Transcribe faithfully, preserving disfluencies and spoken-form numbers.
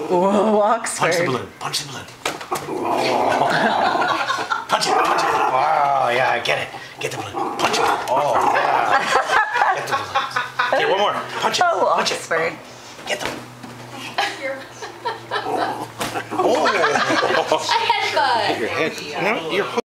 Whoa, Oxford. Punch the balloon. Punch the balloon. Oh. Punch it. Punch it. Wow. Yeah, I get it. Get the balloon. Punch it. Oh, yeah. Get the balloon. Okay, one more. Punch it. Oh, Punch Oxford. it. Get them. Oh. Oh. A headbutt. Your head. No, your